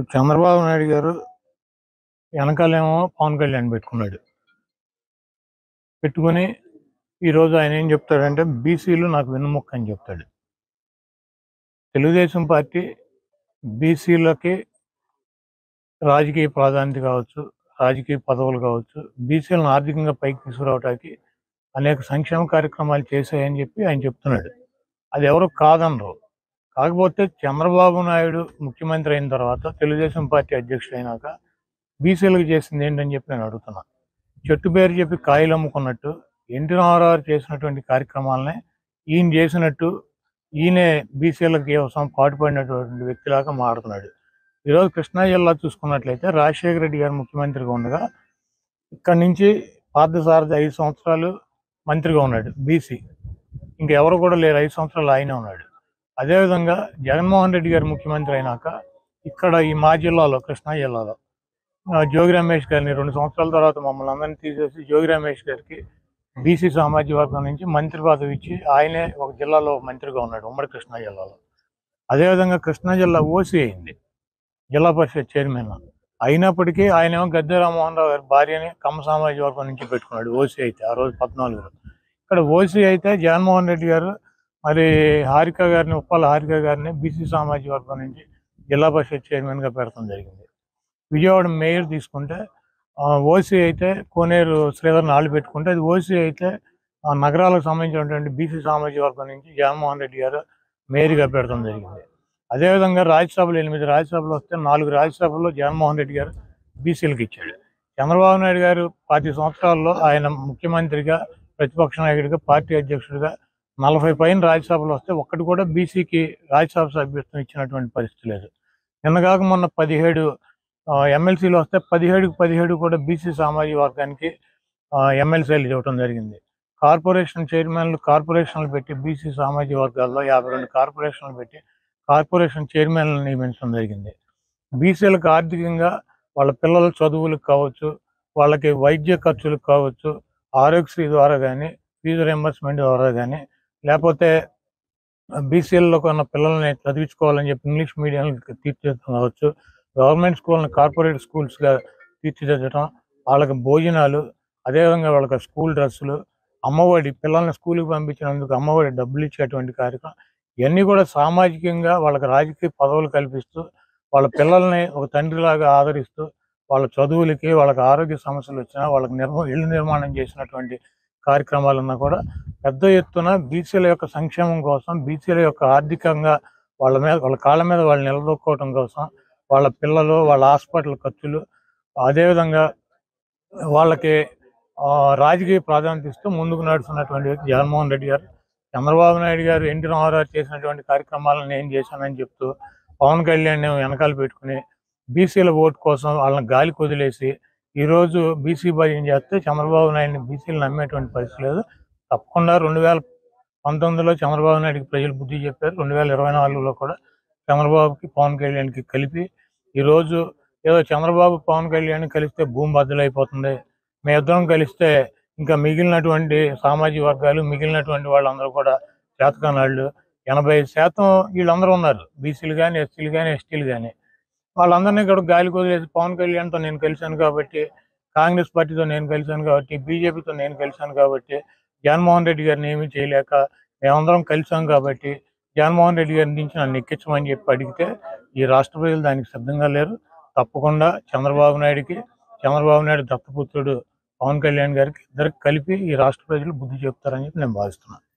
ఇప్పుడు చంద్రబాబు నాయుడు గారు వెనకాలేమో పవన్ కళ్యాణ్ పెట్టుకున్నాడు. పెట్టుకుని ఈరోజు ఆయన ఏం చెప్తాడంటే బీసీలు నాకు వెన్నుముక్క అని చెప్తాడు. తెలుగుదేశం పార్టీ బీసీలకి రాజకీయ ప్రాధాన్యత కావచ్చు, రాజకీయ పదవులు కావచ్చు, బీసీలను ఆర్థికంగా పైకి తీసుకురావడానికి అనేక సంక్షేమ కార్యక్రమాలు చేశాయని చెప్పి ఆయన చెప్తున్నాడు. అది ఎవరు కాదనరు. కాకపోతే చంద్రబాబు నాయుడు ముఖ్యమంత్రి అయిన తర్వాత తెలుగుదేశం పార్టీ అధ్యక్షుడు అయినాక బీసీలకు చేసింది ఏంటని చెప్పి నేను అడుగుతున్నా. చెట్టు పేరు చెప్పి కాయలు అమ్ముకున్నట్టు ఎన్టీ రామారావు చేసినటువంటి కార్యక్రమాలనే ఈయన చేసినట్టు ఈయనే బీసీలకి కోసం పాటుపడినటువంటి వ్యక్తిలాగా మారుతున్నాడు. ఈరోజు కృష్ణా జిల్లా చూసుకున్నట్లయితే రాజశేఖర రెడ్డి గారు ముఖ్యమంత్రిగా ఉండగా ఇక్కడి నుంచి పార్థసారథి 5 సంవత్సరాలు మంత్రిగా ఉన్నాడు బీసీ. ఇంకెవరు కూడా లేరు, 5 సంవత్సరాలు ఆయనే ఉన్నాడు. అదేవిధంగా జగన్మోహన్ రెడ్డి గారు ముఖ్యమంత్రి అయినాక ఇక్కడ ఈ మా జిల్లాలో కృష్ణా జిల్లాలో జోగి రమేష్ గారిని 2 సంవత్సరాల తర్వాత మమ్మల్ని అందరినీ తీసేసి జోగి రమేష్ గారికి బీసీ సామాజిక వర్గం నుంచి మంత్రి పదవి ఇచ్చి ఆయనే ఒక జిల్లాలో మంత్రిగా ఉన్నాడు, ఉమ్మడి కృష్ణా జిల్లాలో. అదేవిధంగా కృష్ణా జిల్లా ఓసీ అయింది, జిల్లా పరిషత్ చైర్మన్. అయినప్పటికీ ఆయనేమో గద్దె రామ్మోహన్ రావు గారి భార్యని కమ్మ సామాజిక వర్గం నుంచి పెట్టుకున్నాడు ఓసీ అయితే ఆ రోజు 14లో. ఇక్కడ ఓసీ అయితే జగన్మోహన్ రెడ్డి గారు మరి హారిక గారిని, ఉప్పాల హారిక గారిని బీసీ సామాజిక వర్గం నుంచి జిల్లా పరిషత్ చైర్మన్గా పెడతాం జరిగింది. విజయవాడ మేయర్ తీసుకుంటే ఓసీ అయితే కోనేరు శ్రీధర్ నాళ్ళు పెట్టుకుంటే అది ఓసీ అయితే నగరాలకు సంబంధించినటువంటి బీసీ సామాజిక వర్గం నుంచి జగన్మోహన్ రెడ్డి గారు మేయర్గా పెడతాం జరిగింది. అదేవిధంగా రాజ్యసభలు 8 రాజ్యసభలు వస్తే 4 రాజ్యసభల్లో జగన్మోహన్ రెడ్డి గారు బీసీలకు ఇచ్చాడు. చంద్రబాబు నాయుడు గారు 10 సంవత్సరాల్లో ఆయన ముఖ్యమంత్రిగా, ప్రతిపక్ష నాయకుడిగా, పార్టీ అధ్యక్షుడిగా 40 పైన రాజ్యసభలు వస్తే ఒక్కటి కూడా బీసీకి రాజ్యసభ సభ్యత్వం ఇచ్చినటువంటి పరిస్థితి లేదు. నిన్నగాక మొన్న 17 ఎమ్మెల్సీలు వస్తే 17 కూడా బీసీ సామాజిక వర్గానికి ఎమ్మెల్సీలు ఇవ్వటం జరిగింది. కార్పొరేషన్ చైర్మన్లు కార్పొరేషన్లు పెట్టి బీసీ సామాజిక వర్గాల్లో 52 కార్పొరేషన్లు పెట్టి కార్పొరేషన్ చైర్మన్లను నియమించడం జరిగింది. బీసీలకు ఆర్థికంగా వాళ్ళ పిల్లల చదువులకు కావచ్చు, వాళ్ళకి వైద్య ఖర్చులకు కావచ్చు, ఆరోగ్యశ్రీ ద్వారా కానీ, ఫీజు రియంబర్స్మెంట్ ద్వారా కానీ, లేకపోతే బీసీలలో ఉన్న పిల్లల్ని చదివించుకోవాలని చెప్పి ఇంగ్లీష్ మీడియంకి తీర్చిదిద్దడం కావచ్చు, గవర్నమెంట్ స్కూల్ని కార్పొరేట్ స్కూల్స్గా తీర్చిదిద్దడం, వాళ్ళకి భోజనాలు, అదేవిధంగా వాళ్ళకి స్కూల్ డ్రెస్సులు, అమ్మఒడి, పిల్లల్ని స్కూల్కి పంపించినందుకు అమ్మఒడి డబ్బులు ఇచ్చేటువంటి కార్యక్రమం, ఇవన్నీ కూడా సామాజికంగా వాళ్ళకి రాజకీయ పదవులు కల్పిస్తూ వాళ్ళ పిల్లల్ని ఒక తండ్రిలాగా ఆదరిస్తూ వాళ్ళ చదువులకి, వాళ్ళకి ఆరోగ్య సమస్యలు వచ్చినా వాళ్ళకి ఇళ్ళు నిర్మాణం చేసినటువంటి కార్యక్రమాలన్నా కూడా పెద్ద ఎత్తున బీసీల యొక్క సంక్షేమం కోసం, బీసీల యొక్క ఆర్థికంగా వాళ్ళ కాళ్ళ మీద వాళ్ళు నిలదొక్కోవడం కోసం, వాళ్ళ పిల్లలు, వాళ్ళ హాస్పిటల్ ఖర్చులు, అదేవిధంగా వాళ్ళకి రాజకీయ ప్రాధాన్యత ఇస్తూ ముందుకు నడుస్తున్నటువంటి వ్యక్తి జగన్మోహన్ రెడ్డి గారు. చంద్రబాబు నాయుడు గారు ఎన్టీ రామారావు చేసినటువంటి కార్యక్రమాలను నేను చేశానని చెప్తూ పవన్ కళ్యాణ్ వెనకాల పెట్టుకుని బీసీల ఓటు కోసం వాళ్ళని గాలికి వదిలేసి ఈరోజు బీసీ భయం చేస్తే చంద్రబాబు నాయుడిని బీసీలు నమ్మేటువంటి పరిస్థితి లేదు. తప్పకుండా 2019లో చంద్రబాబు నాయుడికి ప్రజలు బుద్ధి చెప్పారు. 2024లో కూడా చంద్రబాబుకి, పవన్ కళ్యాణ్కి కలిపి ఈరోజు ఏదో చంద్రబాబు పవన్ కళ్యాణ్ కలిస్తే భూమి బద్దలైపోతుంది, మీ ఇద్దరం కలిస్తే ఇంకా మిగిలినటువంటి సామాజిక వర్గాలు, మిగిలినటువంటి వాళ్ళందరూ కూడా చేతకానాళ్ళు 80% వీళ్ళందరూ ఉన్నారు, బీసీలు కానీ, ఎస్సీలు కానీ, ఎస్టీలు కానీ. వాళ్ళందరినీ కూడా గాలికి వదిలేసి పవన్ కళ్యాణ్తో నేను కలిశాను కాబట్టి, కాంగ్రెస్ పార్టీతో నేను కలిశాను కాబట్టి, బీజేపీతో నేను కలిశాను కాబట్టి, జగన్మోహన్ రెడ్డి గారిని ఏమీ చేయలేక మేమందరం కలిసాం కాబట్టి జగన్మోహన్ రెడ్డి గారి నుంచి నన్ను ఎక్కించమని చెప్పి అడిగితే ఈ రాష్ట్ర ప్రజలు దానికి సిద్ధంగా లేరు. తప్పకుండా చంద్రబాబు నాయుడు దత్తపుత్రుడు పవన్ కళ్యాణ్ గారికి ఇద్దరికి కలిపి ఈ రాష్ట్ర ప్రజలు బుద్ధి చెప్తారని చెప్పి నేను భావిస్తున్నాను.